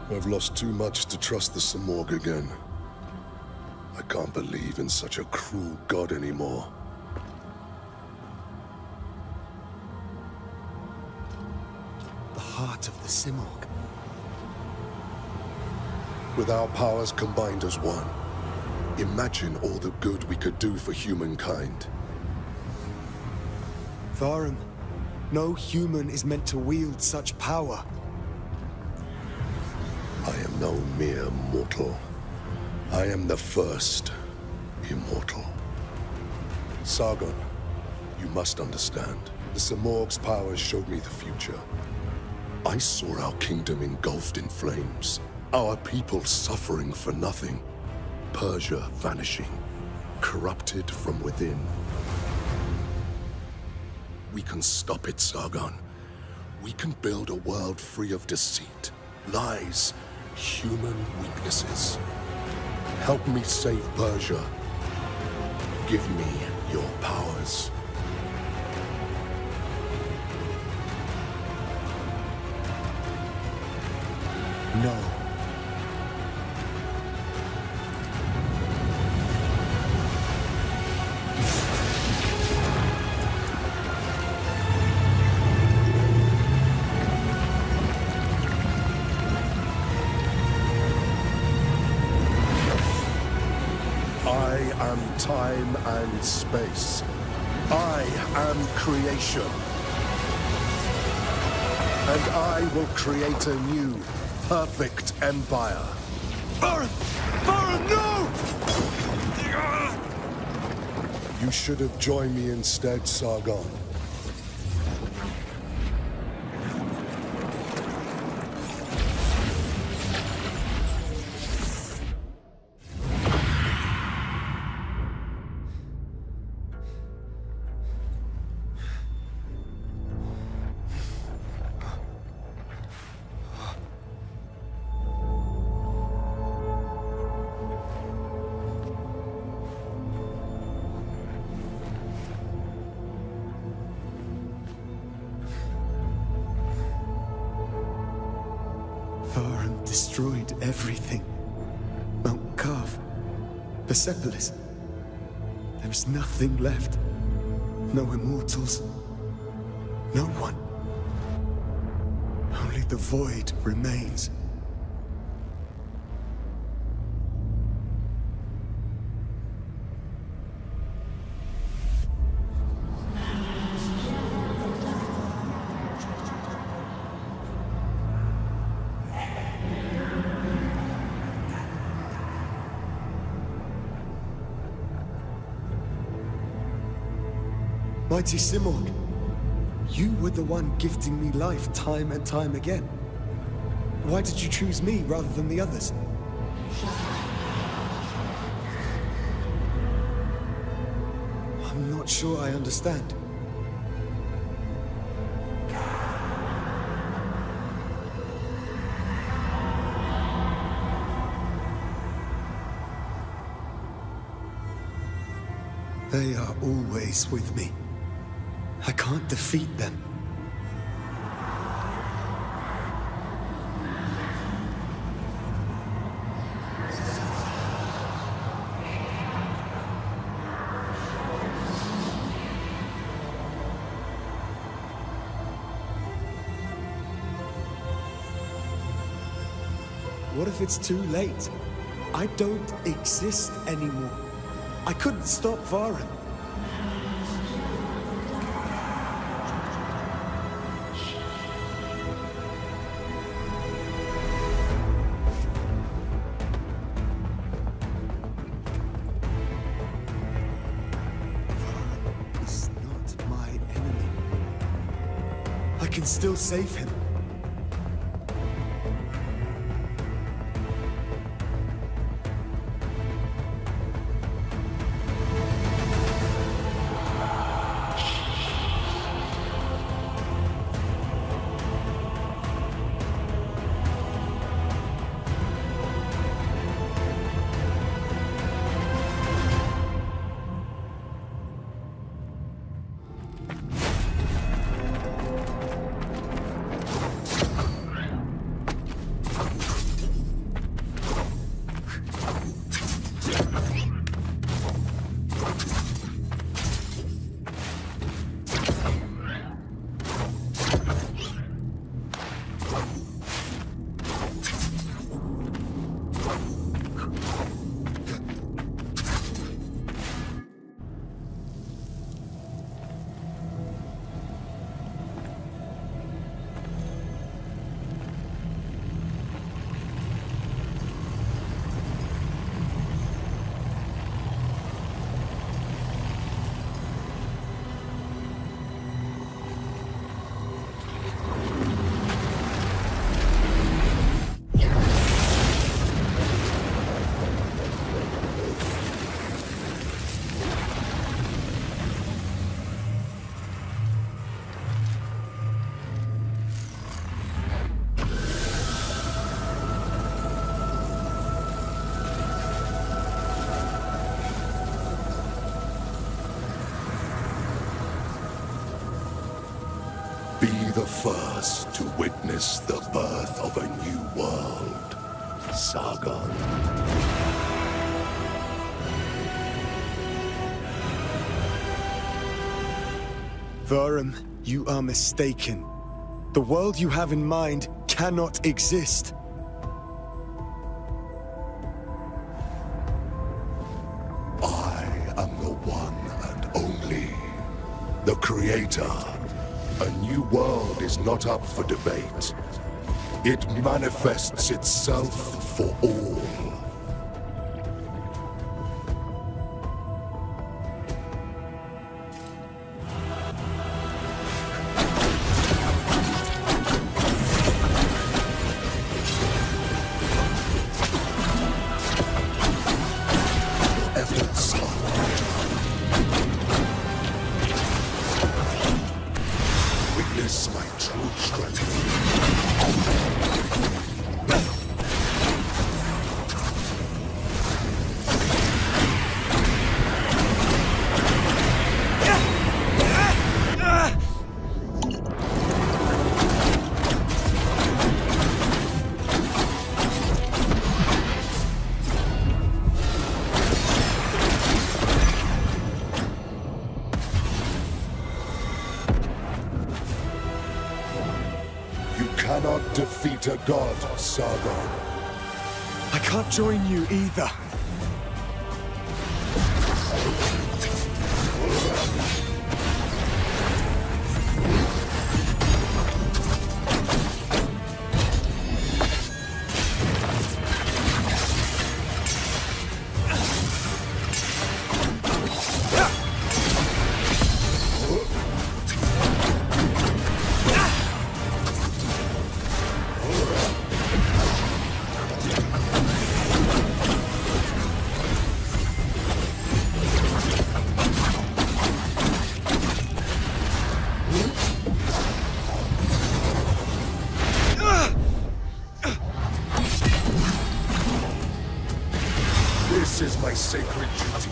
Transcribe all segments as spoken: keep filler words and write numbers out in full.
I've lost too much to trust the Simorgh again. I can't believe in such a cruel god anymore. The heart of the Simorgh. With our powers combined as one, imagine all the good we could do for humankind. Varum, no human is meant to wield such power. I am no mere mortal. I am the first immortal. Sargon, you must understand. The Simorgh's powers showed me the future. I saw our kingdom engulfed in flames. Our people suffering for nothing. Persia vanishing. Corrupted from within. We can stop it, Sargon. We can build a world free of deceit, lies, human weaknesses. Help me save Persia. Give me your powers. No. I am time and space. I am creation. And I will create a new, perfect empire. Varum! Varum, no! You should have joined me instead, Sargon. Varum destroyed everything. Mount Qaf, Persepolis. There is nothing left. No immortals. No one. Only the void remains. Mighty Simorgh, you were the one gifting me life time and time again. Why did you choose me rather than the others? I'm not sure I understand. They are always with me. I can't defeat them. What if it's too late? I don't exist anymore. I couldn't stop Varum. I can still save him. Be the first to witness the birth of a new world, Sargon. Varum, you are mistaken. The world you have in mind cannot exist. I am the one and only, the creator. A new world is not up for debate. It manifests itself for all. Cannot defeat a god, Sargon. I can't join you either. This is my sacred duty.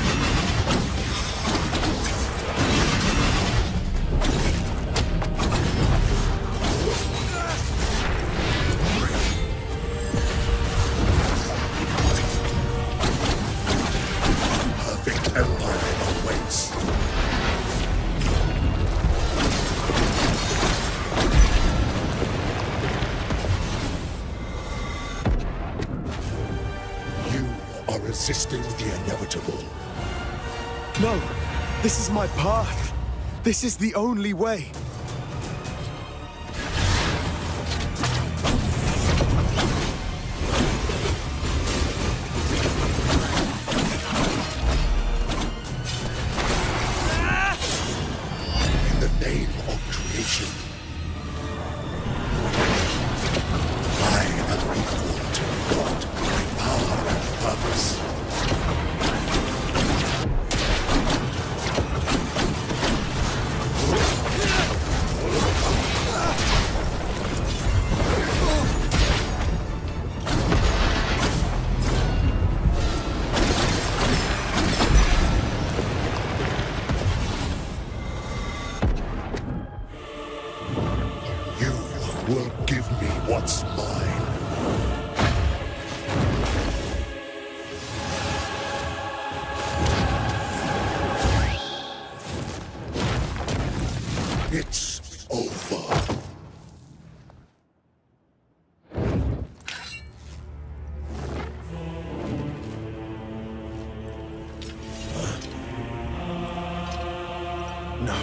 Perfect empire awaits. Resisting the inevitable. No, this is my path. This is the only way. In the name of creation, I am equal to God by power and purpose. Will give me what's mine. It's over. No.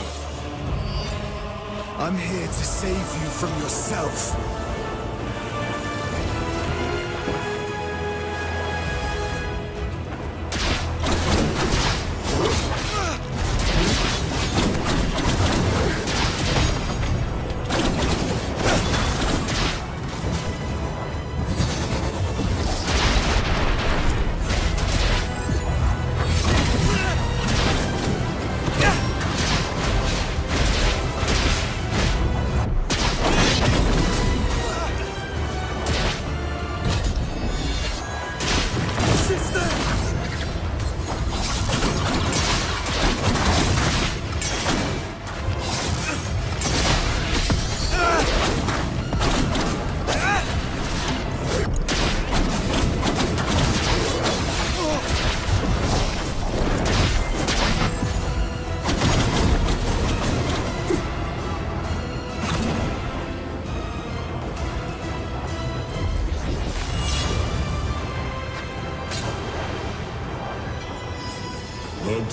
I'm here to save you from yourself.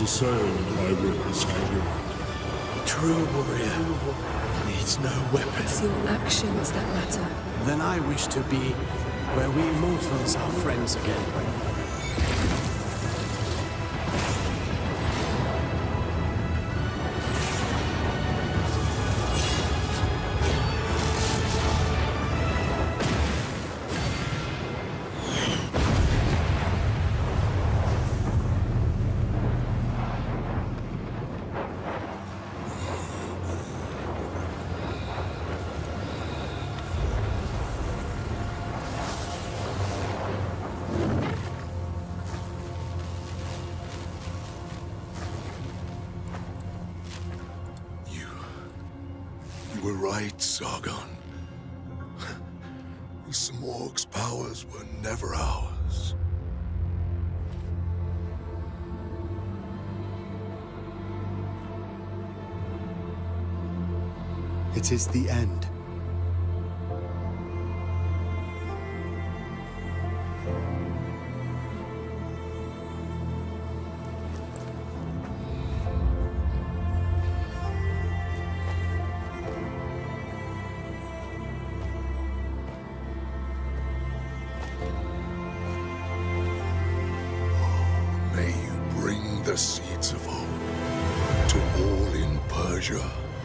to say that I will rescue you. A true warrior needs no weapon. It's your actions that matter. Then I wish to be where we mortals are friends again. You were right, Sargon. The Simorg's powers were never ours. It is the end. May you bring the seeds of hope to all in Persia.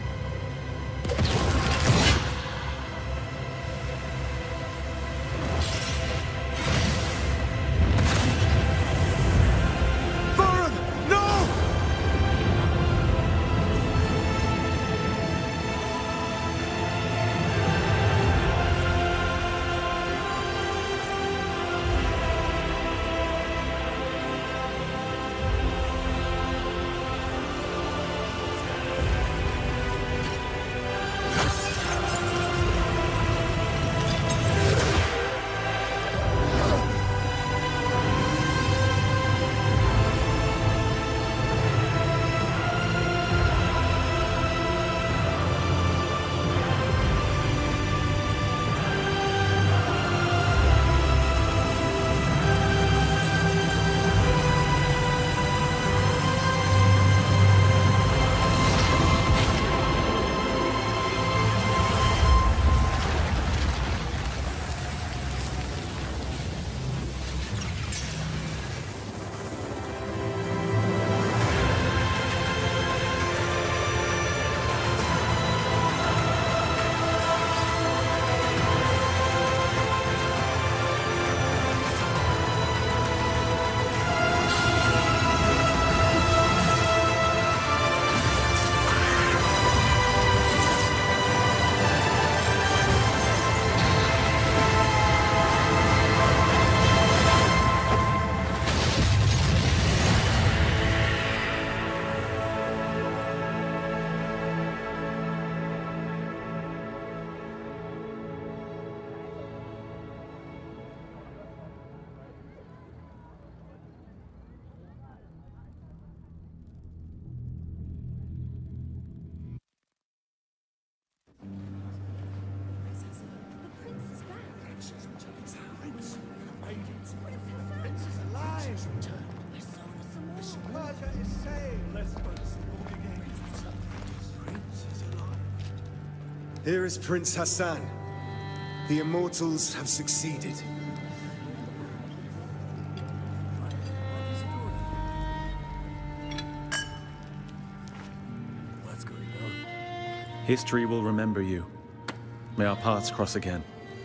Here is Prince Hassan. The Immortals have succeeded. What's going on? History will remember you. May our paths cross again.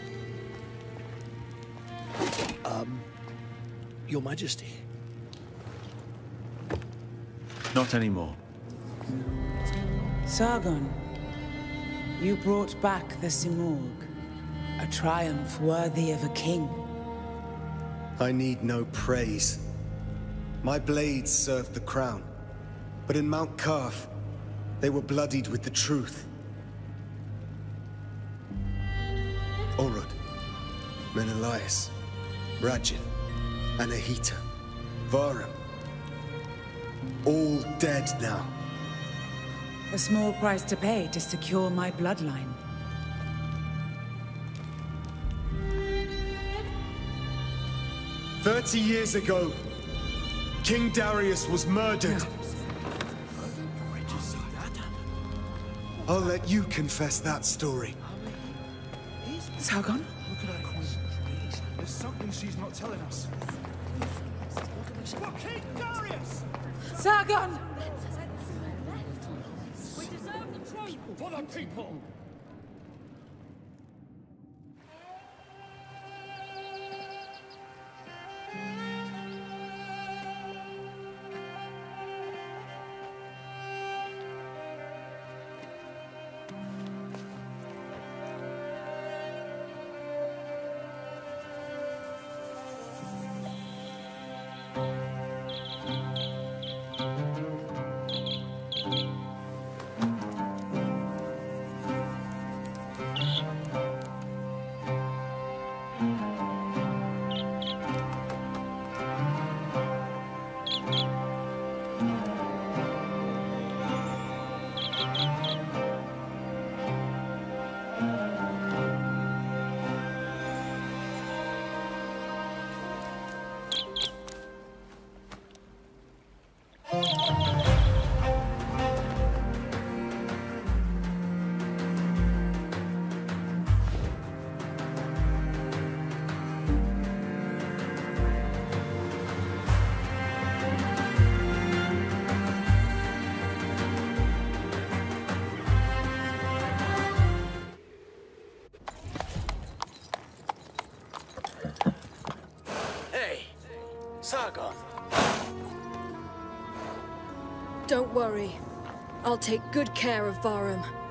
Um, Your Majesty. Not anymore. Sargon, you brought back the Simorg. A triumph worthy of a king. I need no praise. My blades served the crown. But in Mount Qaf, they were bloodied with the truth. Orod, Menelaus, Rajin, Anahita, Varam. All dead now. A small price to pay to secure my bloodline. Thirty years ago, King Darius was murdered. No. I'll let you confess that story. Sargon? Look at her concentration. There's something she's not telling us. For King Darius! Sargon! We deserve the throne for the people! Sargon. Don't worry. I'll take good care of Varum.